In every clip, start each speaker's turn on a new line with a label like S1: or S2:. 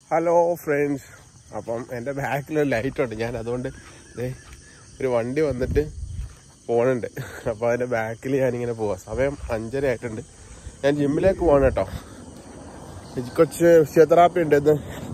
S1: Hello friends, അപ്പം എൻ്റെ ബാക്കിലൊരു ലൈറ്റുണ്ട്. ഞാൻ അതുകൊണ്ട് ഒരു വണ്ടി വന്നിട്ട് പോകണുണ്ട്. അപ്പോൾ അതിൻ്റെ ബാക്കിൽ ഞാനിങ്ങനെ പോവാം. സമയം 5:30 ആയിട്ടുണ്ട്. ഞാൻ ജിമ്മിലേക്ക് പോകണം കേട്ടോ. കൊച്ച് ഫിസിയോതെറാപ്പി ഉണ്ട്.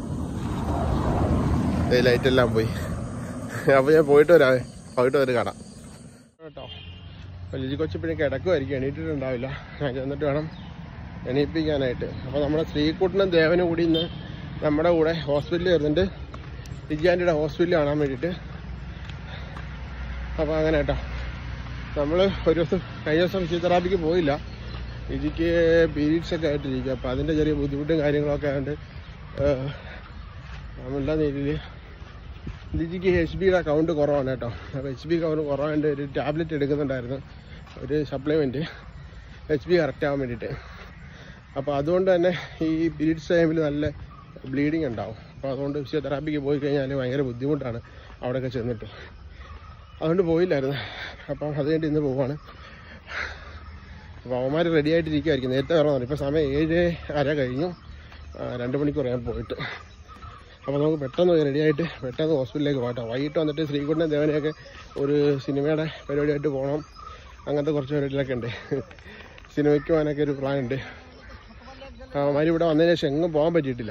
S1: ലൈറ്റെല്ലാം പോയി. അപ്പോൾ ഞാൻ പോയിട്ട് വരാം കാണാം കേട്ടോ. അപ്പോൾ ലിജി കൊച്ച് പിന്നെ കിടക്കുമായിരിക്കും, എണീറ്റിട്ടുണ്ടാവില്ല. ഞാൻ ചെന്നിട്ട് വേണം എണീപ്പിക്കാനായിട്ട്. അപ്പോൾ നമ്മുടെ ശ്രീകുട്ടനും ദേവനും കൂടി ഇന്ന് നമ്മുടെ കൂടെ ഹോസ്പിറ്റലിൽ വരുന്നുണ്ട്. ലിജിയാൻ്റിയുടെ ഹോസ്പിറ്റലിൽ കാണാൻ വേണ്ടിയിട്ട്. അപ്പോൾ അങ്ങനെ കേട്ടോ, നമ്മൾ കഴിഞ്ഞ ദിവസം ഫിസിയോതെറാപ്പിക്ക് പോയില്ല. ലിജിക്ക് പീരീഡ്സൊക്കെ ആയിട്ടിരിക്കും. അപ്പോൾ അതിൻ്റെ ചെറിയ ബുദ്ധിമുട്ടും കാര്യങ്ങളൊക്കെ ആയതുകൊണ്ട് എല്ലാ രീതിയിൽ ലിജിക്ക് HBയുടെ കൗണ്ട് കുറവാണ് കേട്ടോ. അപ്പോൾ HB കൗണ്ട് കുറവായതുകൊണ്ട് ഒരു ടാബ്ലറ്റ് എടുക്കുന്നുണ്ടായിരുന്നു, ഒരു സപ്ലിമെൻറ്റ് HB കറക്റ്റ് ആവാൻ വേണ്ടിയിട്ട്. അപ്പോൾ അതുകൊണ്ട് തന്നെ ഈ പീരീഡ്സ് ടൈമിൽ നല്ല ബ്ലീഡിങ് ഉണ്ടാവും. അപ്പോൾ അതുകൊണ്ട് ഫിസിയോതെറാപ്പിക്ക് പോയി കഴിഞ്ഞാൽ ഭയങ്കര ബുദ്ധിമുട്ടാണ് അവിടെയൊക്കെ ചെന്നിട്ട്. അതുകൊണ്ട് പോയില്ലായിരുന്നു. അപ്പം അത് കഴിഞ്ഞിട്ട് ഇന്ന് പോവാണ്. അപ്പോൾ അവന്മാർ റെഡി ആയിട്ടിരിക്കുമായിരിക്കും. നേരത്തെ വരണം. ഇപ്പോൾ സമയം 7:30 കഴിഞ്ഞു. 2 മണിക്കൂർ ഞാൻ പോയിട്ട്. അപ്പോൾ നമുക്ക് പെട്ടെന്ന് റെഡിയായിട്ട് പെട്ടെന്ന് ഹോസ്പിറ്റലിലേക്ക് പോകട്ടോ. വൈകിട്ട് വന്നിട്ട് ശ്രീകുട്ടനും ദേവനെയൊക്കെ ഒരു സിനിമയുടെ പരിപാടിയായിട്ട് പോകണം. അങ്ങനത്തെ കുറച്ച് പരിപാടികളൊക്കെ ഉണ്ട്. സിനിമയ്ക്ക് പോകാനൊക്കെ ഒരു പ്ലാൻ ഉണ്ട്. അവന്മാർ ഇവിടെ വന്നതിന് ശേഷം എങ്ങും പോകാൻ പറ്റിയിട്ടില്ല.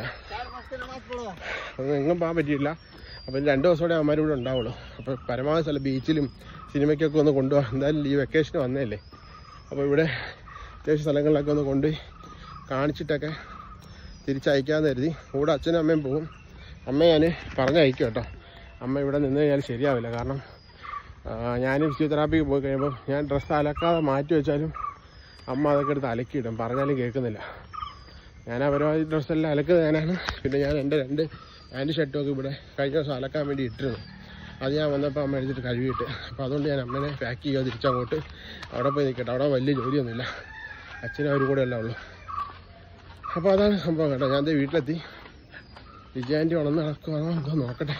S1: അപ്പോൾ 2 ദിവസം കൂടെ അവന്മാർ ഇവിടെ ഉണ്ടാവുള്ളൂ. അപ്പോൾ പരമാവധി സ്ഥലം ബീച്ചിലും സിനിമയ്ക്കൊക്കെ ഒന്ന് കൊണ്ടുപോകാം. എന്തായാലും ഈ വെക്കേഷന് വന്നതല്ലേ. അപ്പോൾ ഇവിടെ അത്യാവശ്യം സ്ഥലങ്ങളിലൊക്കെ ഒന്ന് കൊണ്ടുപോയി കാണിച്ചിട്ടൊക്കെ തിരിച്ചയക്കാമെന്ന് കരുതി. കൂടെ അച്ഛനും അമ്മയും പോകും. അമ്മയെ ഞാൻ പറഞ്ഞയക്കും കേട്ടോ. അമ്മ ഇവിടെ നിന്ന് കഴിഞ്ഞാൽ ശരിയാവില്ല. കാരണം ഞാൻ ഫിസിയോതെറാപ്പിക്ക് പോയി കഴിയുമ്പോൾ ഞാൻ ഡ്രസ്സ് അലക്കാതെ മാറ്റി വെച്ചാലും അമ്മ അതൊക്കെ എടുത്ത് അലക്കിയിടും. പറഞ്ഞാലും കേൾക്കുന്നില്ല. ഞാൻ പരമാവധി ഡ്രസ്സെല്ലാം അലക്കുന്നത് ഞാനാണ്. പിന്നെ ഞാൻ എൻ്റെ 2 പാൻറ്റ് ഷർട്ടുമൊക്കെ ഇവിടെ കഴിഞ്ഞ ദിവസം അലക്കാൻ വേണ്ടി ഇട്ടിരുന്നു. അത് ഞാൻ വന്നപ്പോൾ അമ്മ എടുത്തിട്ട് കഴുകിയിട്ട്. അപ്പോൾ അതുകൊണ്ട് ഞാൻ അമ്മേനെ പാക്ക് ചെയ്യുക, തിരിച്ചങ്ങോട്ട് അവിടെ പോയി നിൽക്കട്ടെ. അവിടെ വലിയ ജോലിയൊന്നുമില്ല. അച്ഛനും അവരും കൂടെ എല്ലാം ഉള്ളൂ. അപ്പോൾ അതാണ് സംഭവം കേട്ടോ. ഞാൻ വീട്ടിലെത്തി. ലിജിയാൻ്റി ഉണർന്ന് നടക്കുവാണോ എന്തോ നോക്കട്ടെ.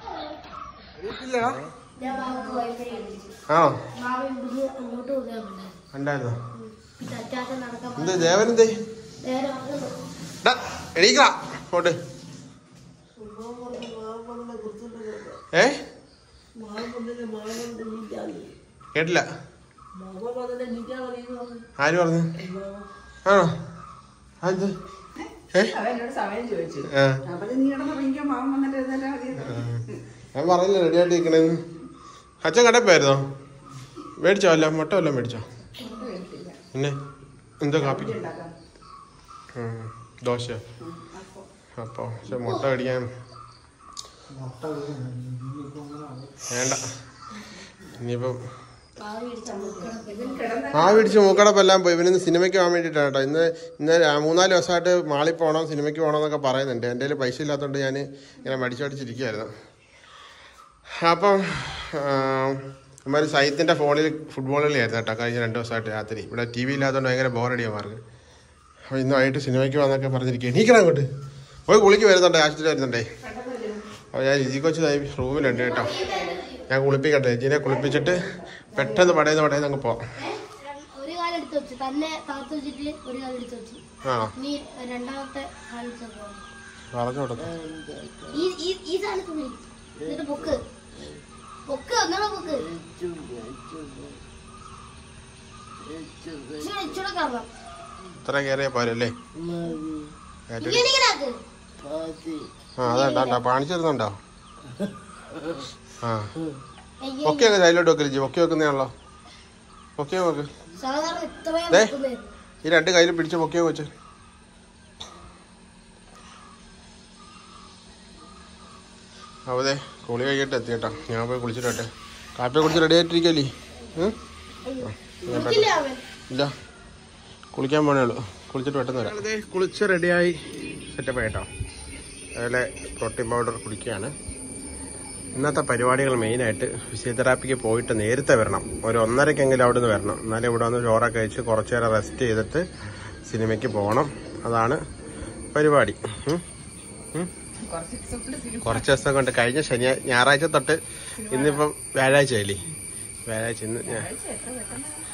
S1: ആണോ? ഉണ്ടായിരുന്നോ? എന്ത് ദേവനെന്തേ എണീക്ക പോട്ട്. കേട്ടില്ല. ആര് പറഞ്ഞു? ആണോ? ഞാൻ പറഞ്ഞില്ല റെഡി ആയിട്ട് ഇരിക്കണേന്ന്. അച്ഛൻ കടപ്പായിരുന്നോ? മേടിച്ചോ? അല്ല മുട്ട വല്ലതും മേടിച്ചോ? പിന്നെ എന്തോ കാപ്പി? ദോശ. അപ്പോൾ പക്ഷെ മുട്ട മേടിക്കാൻ വേണ്ട. ഇനിയിപ്പം പിടിച്ച് മൂക്കടപ്പം എല്ലാം പോയി. ഇവനിന്ന് സിനിമയ്ക്ക് പോകാൻ വേണ്ടിയിട്ടാണ് കേട്ടോ. ഇന്ന് 3-4 ദിവസമായിട്ട് മാളിൽ പോകണം, സിനിമയ്ക്ക് പോകണമെന്നൊക്കെ പറയുന്നുണ്ട്. എൻ്റെ കയ്യിൽ പൈസ ഇല്ലാത്തതുകൊണ്ട് ഞാൻ ഇങ്ങനെ മടിച്ചടിച്ചിരിക്കുകയായിരുന്നു. അപ്പം ഇവന്മാർ സൈത്തിൻ്റെ ഫോണിൽ ഫുട്ബോൾ കളിയായിരുന്നു കേട്ടോ കഴിഞ്ഞ 2 ദിവസമായിട്ട് രാത്രി. ഇവിടെ TV ഇല്ലാത്തതുകൊണ്ട് ഭയങ്കര ബോറടിയാണ് മാർക്ക്. അപ്പോൾ ഇന്നായിട്ട് സിനിമയ്ക്ക് വന്നൊക്കെ പറഞ്ഞിരിക്കുക. എണീക്കണം അങ്ങോട്ട്. പോയി കുളിക്ക് വരുന്നുണ്ടേ, ആശുപത്രി വരുന്നുണ്ടേ. അപ്പോൾ ഞാൻ ലിജി കൊച്ച് റൂമിലുണ്ട് കേട്ടോ. ഞാൻ കുളിപ്പിക്കട്ടെ. ലിജിനെ കുളിപ്പിച്ചിട്ട് പെട്ടെന്ന് പടയുന്ന അങ്ങ് പോവാം. ആണോ? പറഞ്ഞു കൊടുത്തു. ഇത്ര കയറിയാ പോരല്ലേ? അതാ കാണിച്ചിരുന്നുണ്ടോ? പൊക്കി അങ്ങ് സൈഡിലോട്ട് വെക്ക് ലിജി. പൊക്കി വെക്കുന്നതാണല്ലോ. പൊക്കി നോക്ക്. ഈ 2 കയ്യിൽ പിടിച്ച് പൊക്കിയോ വെച്ച്. അവതെ കുളി കഴിയിട്ട് എത്തി കേട്ടോ. ഞാൻ പോയി കുളിച്ചിട്ടെ. കാപ്പിയെ കുടിച്ച് റെഡി ആയിട്ടിരിക്കല്ലേ? ഇല്ല, കുളിക്കാൻ പോണേ ഉള്ളൂ. കുളിച്ചിട്ട് പെട്ടെന്ന് വരാം. അതെ, കുളിച്ച് റെഡിയായി സെറ്റപ്പ് ആയിട്ടോ. അതുപോലെ പ്രോട്ടീൻ പൗഡർ കുടിക്കുകയാണ്. ഇന്നത്തെ പരിപാടികൾ മെയിനായിട്ട് ഫിസിയോതെറാപ്പിക്ക് പോയിട്ട് നേരത്തെ വരണം. ഒരു 1:30 അവിടെ നിന്ന് വരണം. എന്നാലും ഇവിടെ വന്ന് ചോറൊക്കെ കഴിച്ച് കുറച്ച് നേരം റെസ്റ്റ് ചെയ്തിട്ട് സിനിമയ്ക്ക് പോകണം. അതാണ് പരിപാടി. കുറച്ച് ദിവസം കൊണ്ട് കഴിഞ്ഞ ഞായറാഴ്ച തൊട്ട് ഇന്നിപ്പം വ്യാഴാഴ്ച ആയില്ലേ? വ്യാഴാഴ്ച ഇന്ന്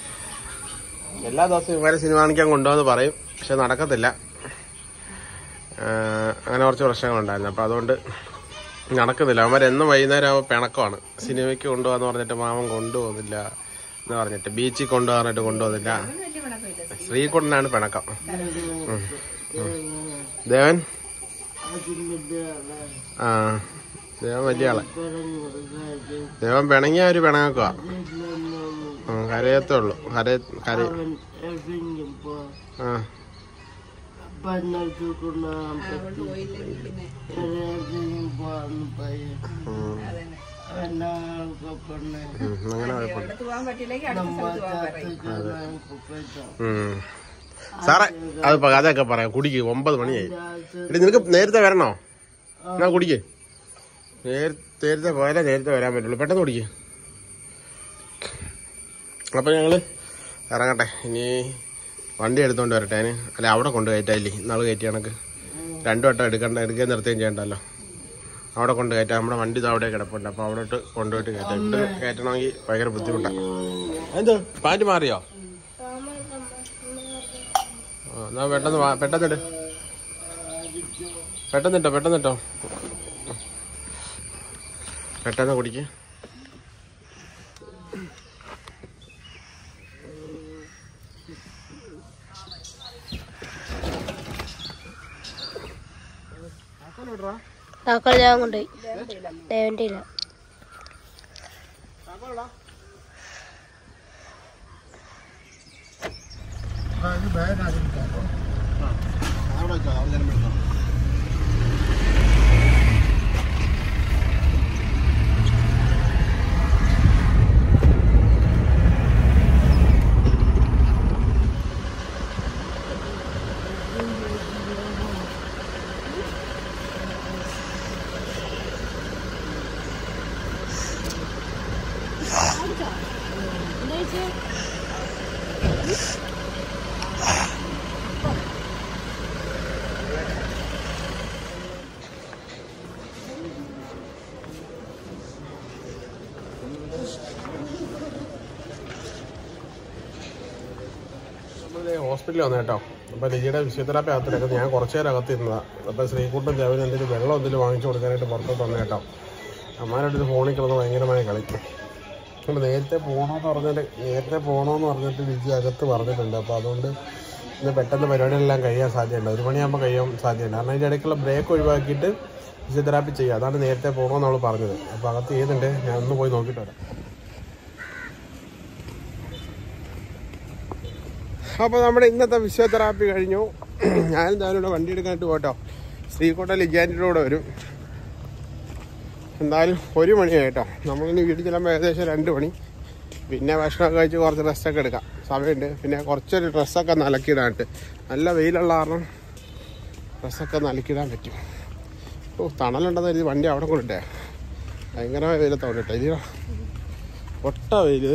S1: എല്ലാ ദിവസവും ഇവരെ സിനിമ കാണിക്കാൻ കൊണ്ടുപോകാന്ന് പറയും. പക്ഷെ നടക്കത്തില്ല. അങ്ങനെ കുറച്ച് പ്രശ്നങ്ങളുണ്ടായിരുന്നു. അപ്പോൾ അതുകൊണ്ട് നടക്കുന്നില്ല. അവന്മാരെന്നും വൈകുന്നേരം ആവുമ്പോൾ പിണക്കമാണ്. സിനിമയ്ക്ക് കൊണ്ടുപോകാന്ന് പറഞ്ഞിട്ട് മാമൻ കൊണ്ടുപോകുന്നില്ല എന്ന് പറഞ്ഞിട്ട്, ബീച്ചിൽ കൊണ്ടുപോകാനായിട്ട് കൊണ്ടുപോകുന്നില്ല. ശ്രീകുട്ടനാണ് പിണക്കം. ദേവൻ ദേവൻ വലിയ ആളെ. ദേവൻ പിണങ്ങിയ ഒരു പിണങ്ങക്കുക, കരയത്തേ ഉള്ളു. സാറേ അത് അതൊക്കെ പറയാം. കുടിക്ക്, 9 മണിയായി. നിനക്ക് നേരത്തെ വരണോ? എന്നാ കുടിക്ക്. നേരത്തെ പോയാലേ നേരത്തെ വരാൻ പറ്റുള്ളൂ. പെട്ടെന്ന് കുടിക്ക്. അപ്പൊ ഞങ്ങള് ഇറങ്ങട്ടെ. ഇനി വണ്ടി എടുത്തോണ്ട് വരട്ടെ. അല്ലെ അവിടെ കൊണ്ട് കയറ്റായില്ലേ, ഇന്നാള് കയറ്റിയ കണക്ക് 2 വട്ടം എടുക്കാൻ നിർത്തുകയും ചെയ്യണ്ടല്ലോ. അവിടെ കൊണ്ട് കയറ്റാം. നമ്മുടെ വണ്ടി ഇത് അവിടെ കിടപ്പുണ്ട്. അപ്പൊ അവിടോട്ട് കൊണ്ടുപോയിട്ട് കയറ്റാം. ഇവിടെ കയറ്റണമെങ്കിൽ ഭയങ്കര ബുദ്ധിമുട്ടാണ്. എന്തോ പാൻറ് മാറിയോ? എന്നാ പെട്ടെന്നിട്ടോ. പെട്ടെന്ന് കുടിക്ക്.
S2: ഞാൻ കൊണ്ടുപോയി. ദേവന്റെ ഇല്ല.
S1: ഹോസ്പിറ്റലിൽ വന്നു കേട്ടോ. അപ്പോൾ ലിജിയുടെ ഫിസിയോതെറാപ്പി അകത്തിനകത്ത് ഞാൻ കുറച്ച് നേരം അകത്തിരുന്നതാണ്. അപ്പോൾ ശ്രീകുട്ടൻ ദേവന് എന്തെങ്കിലും വെള്ളം എന്തെങ്കിലും വാങ്ങിച്ചു കൊടുക്കാനായിട്ട് പുറത്തോട്ട് വന്നു കേട്ടോ. അമ്മാരുടെ ഫോണിൽ കിടന്ന് ഭയങ്കരമായി കളിക്കും. അപ്പോൾ നേരത്തെ പോകണമെന്ന് പറഞ്ഞിട്ട് ലിജി അകത്ത് പറഞ്ഞിട്ടുണ്ട്. അപ്പോൾ അതുകൊണ്ട് ഇന്ന് പെട്ടെന്ന് പരിപാടികളെല്ലാം കഴിയാൻ സാധ്യതയുണ്ട്. 1 മണിയാകുമ്പോൾ കഴിയാൻ സാധ്യതയുണ്ട്. കാരണം അതിൻ്റെ ഇടയ്ക്കുള്ള ബ്രേക്ക് ഒഴിവാക്കിയിട്ട് ഫിസിയോതെറാപ്പി ചെയ്യുക. അതാണ് നേരത്തെ പോകണമെന്ന് അവൾ പറഞ്ഞത്. അപ്പോൾ അകത്ത് ചെയ്യുന്നുണ്ട്. ഞാൻ ഒന്ന് പോയി നോക്കിയിട്ട് വരാം. അപ്പോൾ നമ്മുടെ ഇന്നത്തെ ഫിസിയോതെറാപ്പി കഴിഞ്ഞു. ഞാനും ഞാനിവിടെ വണ്ടി എടുക്കാനായിട്ട് പോട്ടോ. ശ്രീകോട്ട ലിജാൻ്റെ കൂടെ വരും. എന്തായാലും 1 മണിയായിട്ടോ. നമ്മളിനി വീട്ടിൽ ചെല്ലുമ്പോൾ ഏകദേശം 2 മണി. പിന്നെ ഭക്ഷണമൊക്കെ കഴിച്ച് കുറച്ച് റെസ്റ്റൊക്കെ എടുക്കാം, സമയമുണ്ട്. പിന്നെ കുറച്ചൊരു ഡ്രസ്സൊക്കെ നലക്കിടാനായിട്ട്, നല്ല വെയിലുള്ള കാരണം ഡ്രസ്സൊക്കെ നലക്കിടാൻ പറ്റും. തണലുണ്ടെന്ന് കരുതി വണ്ടി അവിടെ കൊണ്ടിട്ടേ ഭയങ്കരമായ വെയിലത്ത് കൊണ്ടിട്ടെ. ഇത് കൊട്ട വെയിൽ.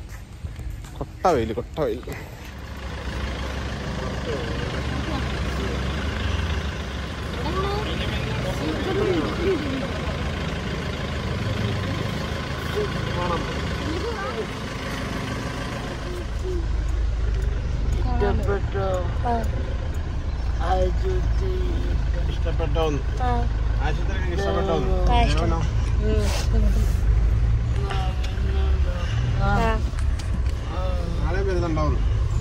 S1: ഇഷ്ടപ്പെട്ടോ? ആശുപത്രി ഇഷ്ടപ്പെട്ടോ? നാളെ വരുന്നുണ്ടാവുന്നു.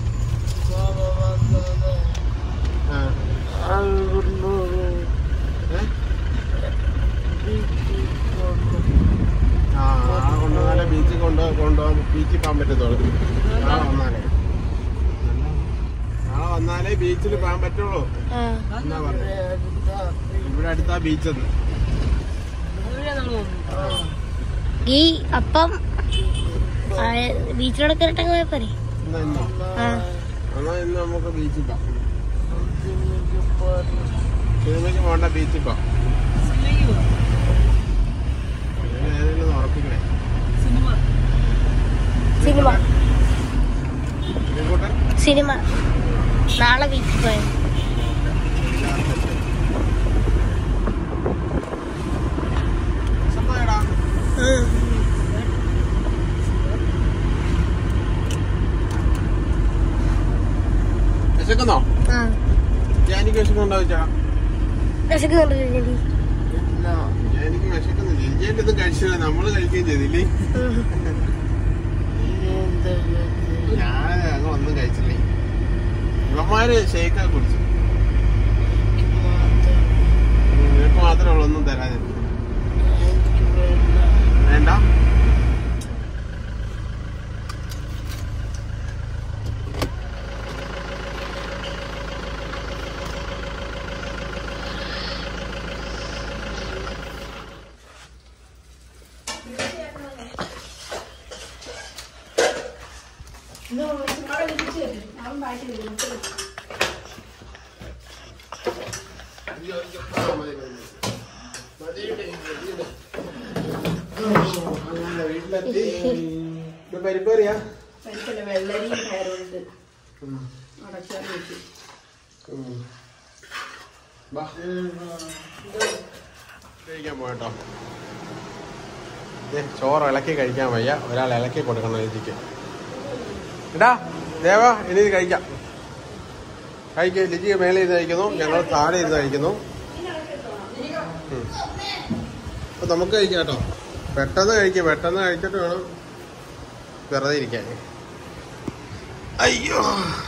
S1: നാളെ കൊണ്ടുപോകാൻ ബീച്ചിൽ കൊണ്ടുപോകാൻ ബീച്ചിൽ പോകാൻ പറ്റത്തുള്ളൂ. നാളെ വന്നാലേ ബീച്ചിൽ പോകാൻ പറ്റുള്ളൂ എന്നാ പറഞ്ഞത്. ഇവിടെ അടുത്താ ബീച്ചെന്ന്.
S2: അപ്പം ബീച്ചിലൂടെ
S1: എന്നാ ഇന്ന് നമുക്ക് ബീച്ചിൽ പോകാം. സിനിമയ്ക്ക് പോകണ്ട, ബീച്ചിൽ പോകാം. ഏതെങ്കിലും ഉറപ്പിക്കണേ.
S2: സിനിമ നാളെ ബീച്ചിൽ പോയാൽ
S1: വിശക്കുന്നോ? ജാനിക്ക് വിശക്കുന്നുണ്ടോ ചോദിച്ചാ? എനിക്ക് വിശക്കുന്നില്ല. ലിജിയായിട്ടൊന്നും കഴിച്ചില്ല, നമ്മള് കഴിക്കുകയും ചെയ്തില്ലേ. ഞാൻ അങ്ങ് ഒന്നും കഴിച്ചില്ലേ. ഇവന്മാര് ഷേക്കൊക്കെ കുടിച്ചു. നിനക്ക് മാത്രമേ ഉള്ളൂ ഒന്നും തരാതെ. വേണ്ട. വീട്ടിലെത്തി. പരിപ്പറിയാ
S3: വെള്ളരിയും കയറുണ്ട്
S1: കഴിക്കാൻ പോകട്ടോ. ചോറ് ഇളക്കി കഴിക്കാൻ വയ്യ, ഒരാൾ ഇളക്കി കൊടുക്കണം രീതിക്ക്. എടാ ദേവ, ഇനി ഇത് കഴിക്കാം. കഴിക്കുക. ലിജി മേലെ ഇരുന്ന് കഴിക്കുന്നു, ഞങ്ങൾ താഴെ ഇരുന്ന് കഴിക്കുന്നു. അപ്പൊ നമുക്ക് കഴിക്കാം കേട്ടോ. പെട്ടെന്ന് കഴിക്കുക, പെട്ടെന്ന് കഴിച്ചിട്ട് വേണം വെറുതെ ഇരിക്കാൻ. അയ്യോ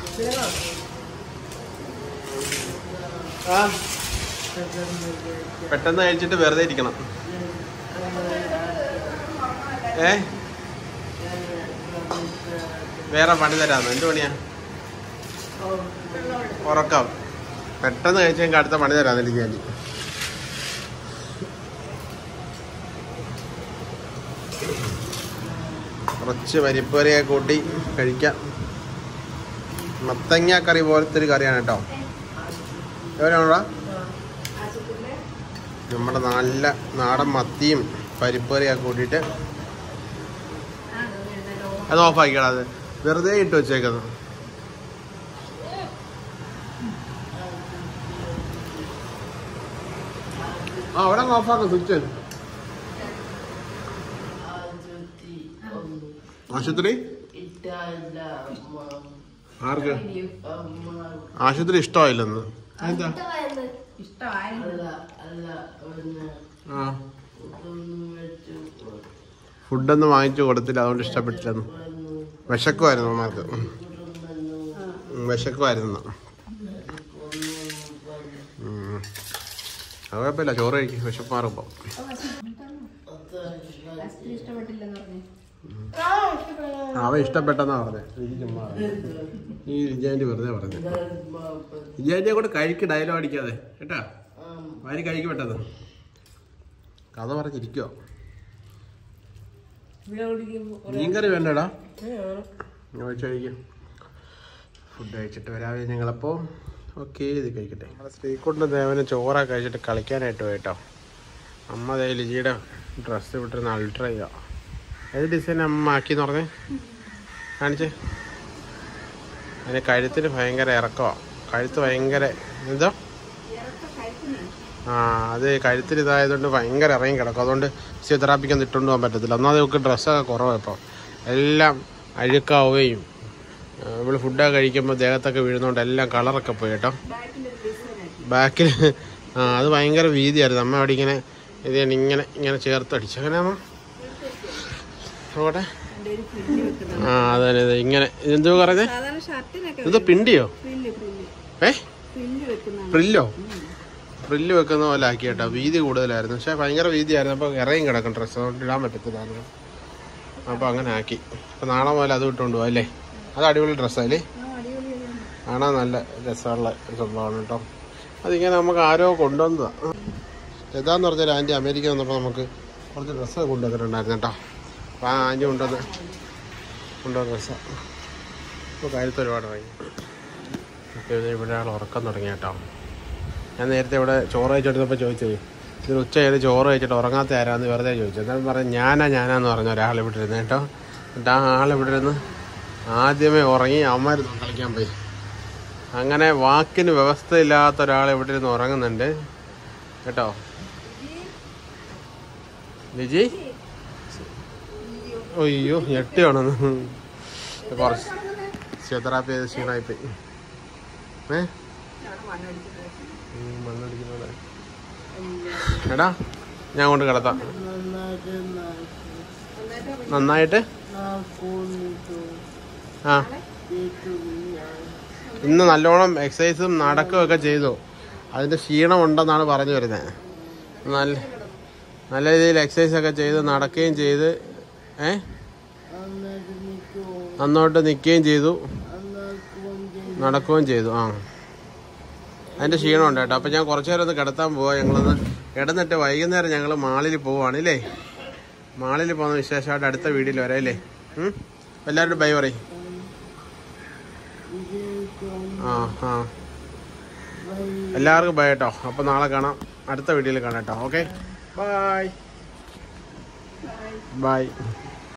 S1: ആ, പെട്ടെന്ന് കഴിച്ചിട്ട് വെറുതെ ഇരിക്കണം. വേറെ പണി തരാന്ന്. എന്ത് പണിയാ? ഉറക്കം. പെട്ടെന്ന് കഴിച്ചെങ്കിൽ അടുത്ത പണി തരാന്ന് എനിക്ക് വേണ്ടി. കുറച്ച് പരിപ്പറിയൊക്കെ കൂട്ടി കഴിക്കാം. മത്തങ്ങ കറി പോലത്തെ ഒരു കറിയാണ് കേട്ടോ. എവിടെയാണോടാ? നമ്മുടെ നല്ല നാടൻ മത്തിയും പരിപ്പറിയൊക്കെ കൂട്ടിയിട്ട് അത് ഓഫാക്കിക്കണം. അത് വെറുതെ ഇട്ട് വെച്ചേക്കുന്നു. ആ അവിടെ ഓഫാക്കും സ്വിച്ച്. ആശുപത്രി ആർക്ക്? ആശുപത്രി ഇഷ്ടമായില്ലെന്ന്. എന്താ? ആ, ഫുഡൊന്നും വാങ്ങിച്ചു കൊടുത്തില്ല, അതുകൊണ്ട് ഇഷ്ടപ്പെട്ടില്ലെന്ന്. വിശക്കുമായിരുന്നു അമ്മമാർക്ക്, വിശക്കുമായിരുന്നു. അത് കുഴപ്പമില്ല, ചോറ് കഴിക്കും, വിശപ്പ് മാറുമ്പോ. അവ ഇഷ്ടപ്പെട്ടെന്നാ പറഞ്ഞേ. ഈ ലിജാൻറ്റി വെറുതെ പറഞ്ഞു. ലിജാൻറ്റിയെ കൂടെ കഴിക്ക്, ഡയലോഗ് അടിക്കാതെ കേട്ടാ. വാരി കഴിക്ക് പെട്ടത്. കഥ പറഞ്ഞിരിക്കുവോ? മീൻകറി വേണ്ടടാ, കഴിക്കും. ഫുഡ് കഴിച്ചിട്ട് വരാതെ ഞങ്ങളപ്പോൾ ഓക്കെ ഇത് കഴിക്കട്ടെ. നമ്മുടെ ശ്രീകുട്ടിൻ്റെ ദേവന് ചോറൊക്കെ കഴിച്ചിട്ട് കളിക്കാനായിട്ട് പോയിട്ടോ. അമ്മ ദേ ലിജിയുടെ ഡ്രസ്സ് വിട്ടിരുന്ന അൾട്ര ചെയ്യുക. ഏത് ഡിസൈൻ അമ്മ ആക്കിയെന്ന് പറഞ്ഞേ? കാണിച്ചേ. അതിന് കഴുത്തിന് ഭയങ്കര ഇറക്കമാണ്. കഴുത്ത് ഭയങ്കര എന്തോ അത് കഴുത്തിൽ ഇതായതുകൊണ്ട് ഭയങ്കര ഇറങ്ങി കിടക്കും. അതുകൊണ്ട് ഫിസിയോതെറാപ്പിക്കൊന്നും ഇട്ടുകൊണ്ട് പോകാൻ പറ്റത്തില്ല. ഒന്നാമത് നമുക്ക് ഡ്രസ്സൊക്കെ കുറവാണ് ഇപ്പം. എല്ലാം അഴുക്കാവുകയും നമ്മൾ ഫുഡൊക്കെ കഴിക്കുമ്പോൾ ദേഹത്തൊക്കെ വീഴുന്നതുകൊണ്ട് എല്ലാം കളറൊക്കെ പോയി കേട്ടോ. ബാക്കിൽ അത് ഭയങ്കര വീതിയായിരുന്നു. അമ്മ അവിടെ ഇങ്ങനെ ഇത് ഇങ്ങനെ ഇങ്ങനെ ചേർത്തടിച്ചു. അങ്ങനെ അമ്മ നോക്കട്ടെ. അതെ അതെ, ഇങ്ങനെ ഇതെന്തോ പറഞ്ഞേ? ഇത് പിണ്ടിയോ? പ്രില്ലോ? പ്രില്ല് വെക്കുന്ന പോലെ ആക്കി കേട്ടോ. വീതി കൂടുതലായിരുന്നു, പക്ഷെ ഭയങ്കര വീതിയായിരുന്നു. അപ്പോൾ ഇറയും കിടക്കും ഡ്രസ്സ്, അതുകൊണ്ട് ഇടാൻ പറ്റത്തില്ലായിരുന്നു. അപ്പോൾ അങ്ങനെ ആക്കി. അപ്പോൾ നാളെ മുതൽ അത് ഇട്ടുകൊണ്ട് പോകാം അല്ലേ? അത് അടിപൊളി ഡ്രസ്സല്ലേ? കാണാൻ നല്ല രസമുള്ള സംഭവമാണ് കേട്ടോ. അതിങ്ങനെ നമുക്ക് ആരോ കൊണ്ടുവന്നതാണ്. ഏതാന്ന് പറഞ്ഞാൽ ആൻറ്റി അമേരിക്ക വന്നപ്പോൾ നമുക്ക് കുറച്ച് ഡ്രസ്സൊക്കെ കൊണ്ടുവന്നിട്ടുണ്ടായിരുന്നു കേട്ടോ. അപ്പോൾ ആ ആൻറ്റി കൊണ്ടുവന്ന ഡ്രസ്സാണ്. അപ്പോൾ കാര്യത്തിൽ ഒരുപാട് ഇറങ്ങി. അപ്പോൾ ഇവിടെ ആൾ ഉറക്കം തുടങ്ങി കേട്ടോ. ഞാൻ നേരത്തെ ഇവിടെ ചോറ് കഴിച്ചെടുത്തപ്പോൾ ചോദിച്ചേ, ഇതിന് ഉച്ചയായിട്ട് ചോറ് കഴിച്ചിട്ട് ഉറങ്ങാത്ത ആരാന്ന് വെറുതെ ചോദിച്ചു. എന്നാലും പറഞ്ഞു ഞാനാന്ന് പറഞ്ഞ ഒരാൾ ഇവിടെ ഇരുന്ന് കേട്ടോ. എന്നിട്ട് ആ ആളിവിടെ ഇരുന്ന് ആദ്യമേ ഉറങ്ങി. അമ്മമാർ കളിക്കാൻ പോയി. അങ്ങനെ വാക്കിന് വ്യവസ്ഥയില്ലാത്ത ഒരാൾ ഇവിടെ ഇരുന്ന് ഉറങ്ങുന്നുണ്ട് കേട്ടോ. ലിജി അയ്യോ ഞെട്ടിയാണെന്ന് കുറച്ച് ഫിസിയോതെറാപ്പി ചെയ്ത് ക്ഷീണമായിപ്പോയി. മണ്ണടിക്കുന്നത് എടാ ഞാൻ കൊണ്ട് കിടത്താം. നന്നായിട്ട് ആ ഇന്ന് നല്ലോണം എക്സസൈസും നടക്കുകയും ഒക്കെ ചെയ്തു. അതിൻ്റെ ക്ഷീണം ഉണ്ടെന്നാണ് പറഞ്ഞു വരുന്നത്. നല്ല രീതിയിൽ എക്സസൈസ് ഒക്കെ ചെയ്ത് നടക്കുകയും ചെയ്ത് നന്നോട്ട് നിൽക്കുകയും ചെയ്തു, നടക്കുകയും ചെയ്തു. ആ അതിൻ്റെ ക്ഷീണമുണ്ട് കേട്ടോ. അപ്പം ഞാൻ കുറച്ച് നേരം ഒന്ന് കിടത്താൻ പോവാം. ഞങ്ങളൊന്ന് കിടന്നിട്ട് വൈകുന്നേരം ഞങ്ങൾ മാളിൽ പോവാണ് അല്ലേ. മാളിൽ പോകുന്ന വിശേഷമായിട്ട് അടുത്ത വീഡിയോയിൽ വരാം അല്ലേ. എല്ലാവരും ബൈ പറയും. ആ എല്ലാവർക്കും ബൈ കേട്ടോ. അപ്പോൾ നാളെ കാണാം, അടുത്ത വീഡിയോയിൽ കാണാം കേട്ടോ. Okay bye by.